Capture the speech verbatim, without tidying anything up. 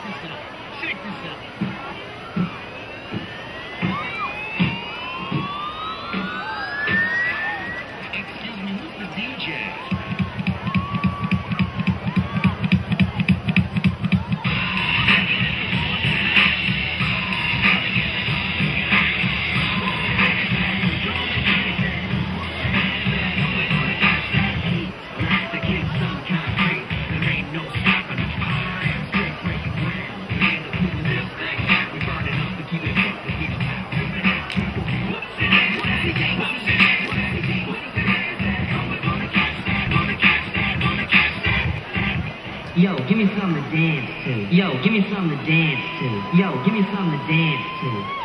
this out. Check this out. Excuse me, who's the D J? Yo, give me something to dance to. Yo, give me something to dance to. Yo, give me something to dance to.